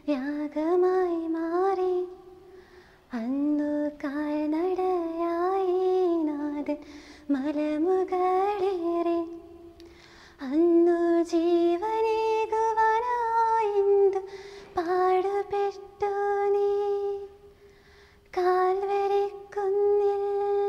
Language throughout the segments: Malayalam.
യാഗമായി മാറി. അന്നു കാൽനടയായി നാഥൻ മലമുകളേറി. അന്നു ജീവനേകുവാനായിന്തു പാടുപെട്ടു നീ കാൽവരിക്കുന്നിൽ.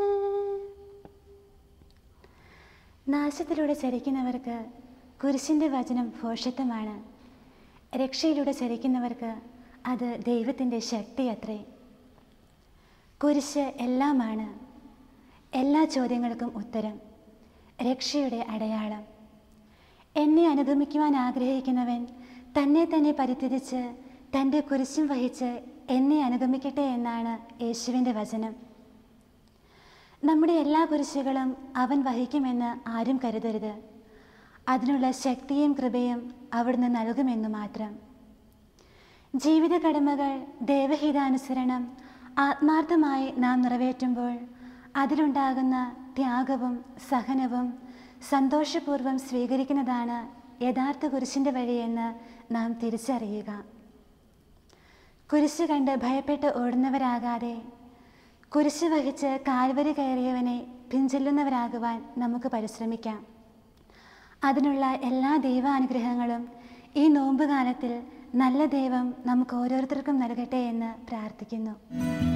നാശത്തിലൂടെ ചരിക്കുന്നവർക്ക് കുരിശിൻ്റെ വചനം ഭോഷത്വമാണ്. രക്ഷയിലൂടെ ചരിക്കുന്നവർക്ക് അത് ദൈവത്തിൻ്റെ ശക്തിയത്രേ. കുരിശ് എല്ലാമാണ്, എല്ലാ ചോദ്യങ്ങൾക്കും ഉത്തരം, രക്ഷയുടെ അടയാളം. എന്നെ അനുഗമിക്കുവാൻ ആഗ്രഹിക്കുന്നവൻ തന്നെ തന്നെ പരിത്യജിച്ച് തൻ്റെ കുരിശും വഹിച്ച് എന്നെ അനുഗമിക്കട്ടെ എന്നാണ് യേശുവിൻ്റെ വചനം. നമ്മുടെ എല്ലാ കുരിശുകളും അവൻ വഹിക്കുമെന്ന് ആരും കരുതരുത്. അതിനുള്ള ശക്തിയും കൃപയും അവിടുന്ന് നൽകുമെന്നു മാത്രം. ജീവിത കടമകൾ ദൈവഹിതാനുസരണം ആത്മാർത്ഥമായി നാം നിറവേറ്റുമ്പോൾ അതിലുണ്ടാകുന്ന ത്യാഗവും സഹനവും സന്തോഷപൂർവ്വം സ്വീകരിക്കുന്നതാണ് യഥാർത്ഥ കുരിശിൻ്റെ വഴിയെന്ന് നാം തിരിച്ചറിയുക. കുരിശ് കണ്ട് ഭയപ്പെട്ട് ഓടുന്നവരാകാതെ കുരിശ് വഹിച്ച് കാൽവരി കയറിയവനെ പിൻചെല്ലുന്നവരാകുവാൻ നമുക്ക് പരിശ്രമിക്കാം. അതിനുള്ള എല്ലാ ദൈവാനുഗ്രഹങ്ങളും ഈ നോമ്പുകാലത്തിൽ നല്ല ദൈവം നമുക്ക് ഓരോരുത്തർക്കും നൽകട്ടെ എന്ന് പ്രാർത്ഥിക്കുന്നു.